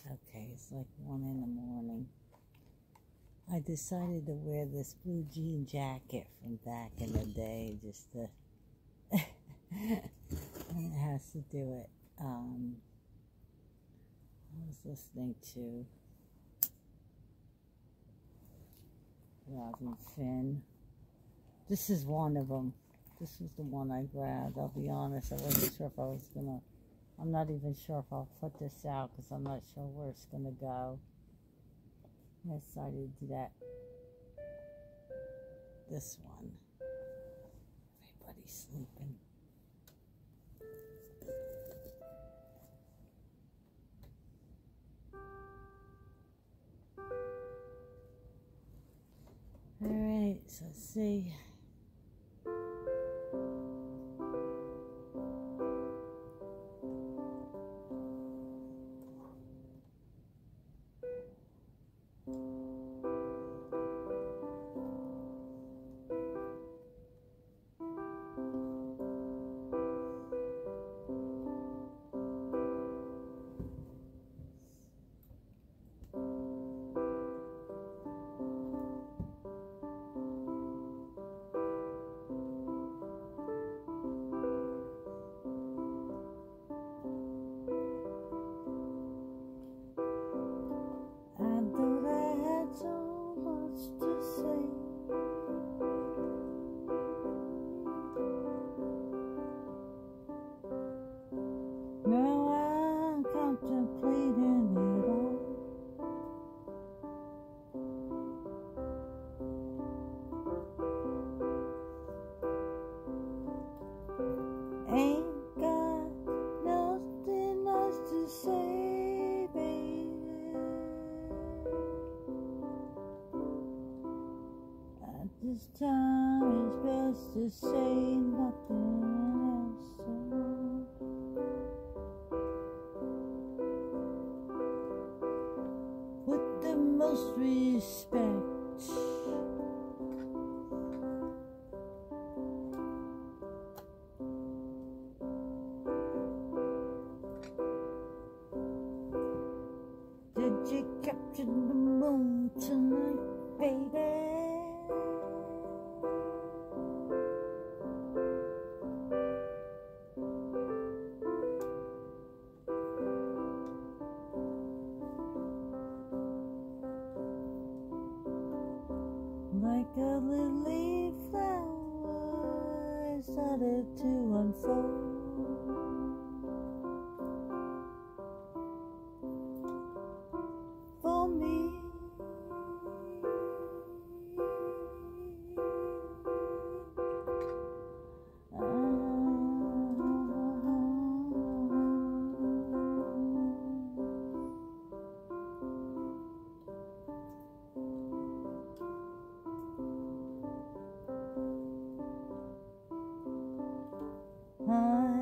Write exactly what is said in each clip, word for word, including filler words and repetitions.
Okay, it's like one in the morning. I decided to wear this blue jean jacket from back in the day, just to, and it has to do it. Um, I was listening to Robin Finn. This is one of them. This was the one I grabbed. I'll be honest, I wasn't sure if I was gonna, I'm not even sure if I'll put this out because I'm not sure where it's gonna go. I decided to do that. This one. Everybody's sleeping. Alright, so let's see. Now I'm contemplating it all. Ain't got nothing else to say, baby. At this time it's best to say nothing else at all. With the most respect, did you capture the moon tonight, baby? Like a lily flower started to unfold. For me, I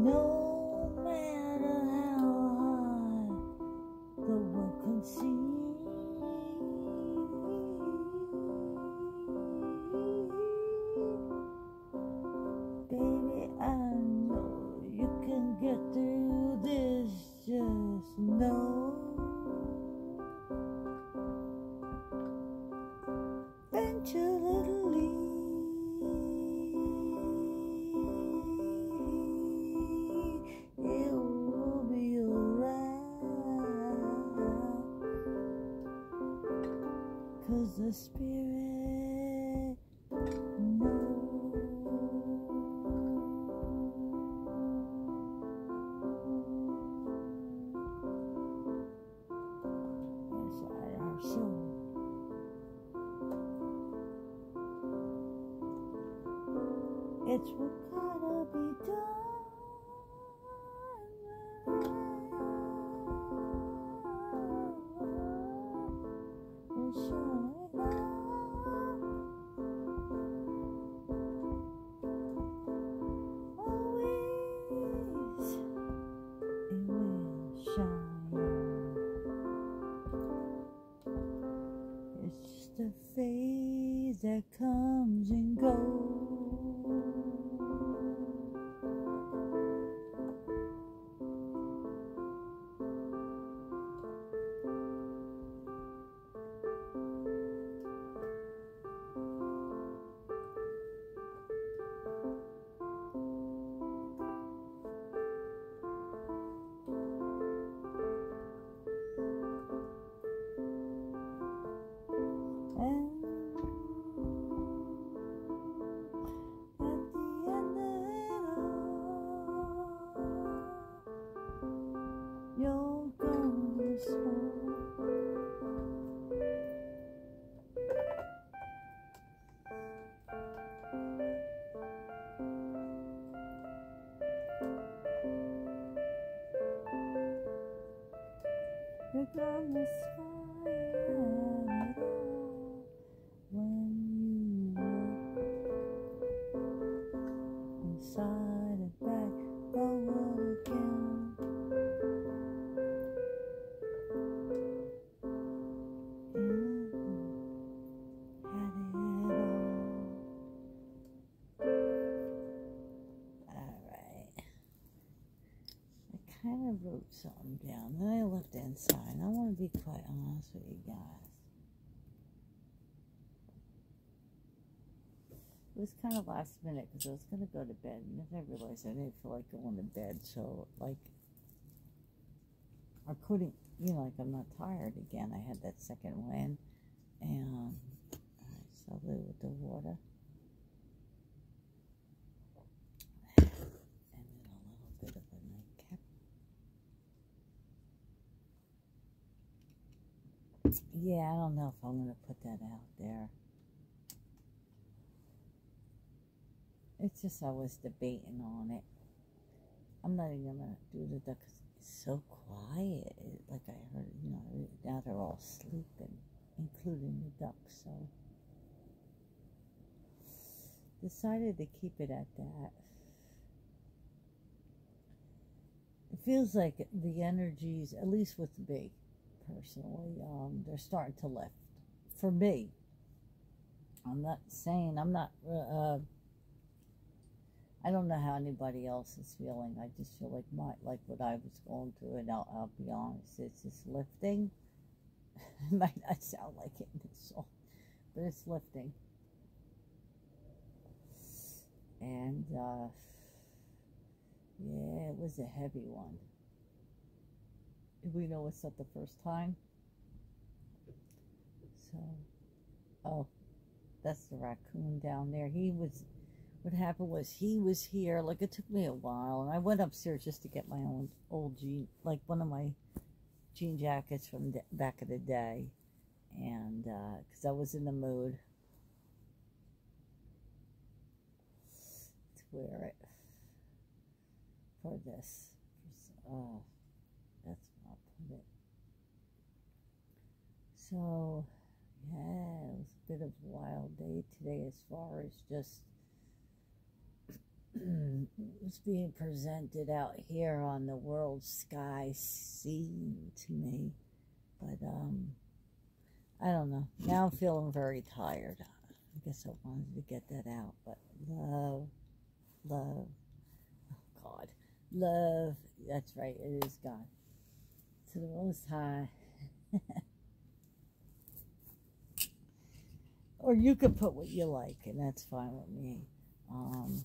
No matter how high the world can see, baby, I know you can get through this. Just know eventually it will be alright, 'cause the spirit knows. Inside our soul. It's what gotta be done. We'll surely know. Always it will shine. It's just a phase that comes and goes. You're gonna smoke. You're gonna smile at all when you walk inside and back forward again. I kind of wrote something down, then I looked inside. I want to be quite honest with you guys. It was kind of last minute because I was going to go to bed, and then I realized I didn't feel like going to bed, so, like, I couldn't, you know, like, I'm not tired again. I had that second win, and I started with the water. And then a little bit of a nightcap. Yeah, I don't know if I'm going to put that out there. It's just I was debating on it. I'm not even going to do the duck because it's so quiet. It, like I heard, you know, now they're all sleeping, including the ducks. So decided to keep it at that. It feels like the energies, at least with me personally, um, they're starting to lift. For me, I'm not saying, I'm not, uh, I don't know how anybody else is feeling. I just feel like my, like what I was going through, and I'll, I'll be honest, it's just lifting. It might not sound like it in this song, but it's lifting. And, uh, yeah, it was a heavy one. We know it's not the first time. So, oh, that's the raccoon down there. He was, what happened was he was here, like it took me a while, and I went upstairs just to get my own old jean, like one of my jean jackets from the back of the day, and, uh, because I was in the mood to wear it for this. Uh, that's where I'll put it. So, yeah, it was a bit of a wild day today as far as just it's being presented out here on the world sky scene to me. But, um, I don't know. Now I'm feeling very tired. I guess I wanted to get that out. But love, love, oh God, love, that's right, it is God. To the Most High. Or you could put what you like, and that's fine with me. Um,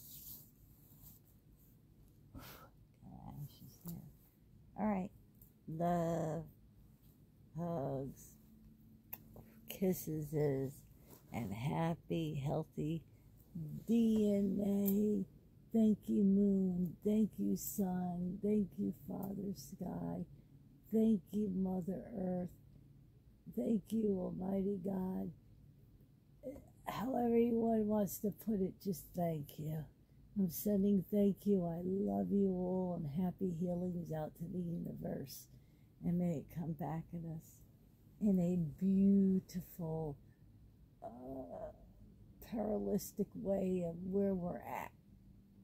she's there. All right. Love, hugs, kisses, and happy, healthy D N A. Thank you, Moon. Thank you, Sun. Thank you, Father Sky. Thank you, Mother Earth. Thank you, Almighty God. However anyone wants to put it, just thank you. I'm sending thank you. I love you all, and happy healings out to the universe. And may it come back at us in a beautiful, uh, parallelistic way of where we're at.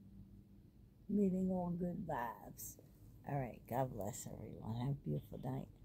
Meaning all good vibes. All right. God bless everyone. Have a beautiful night.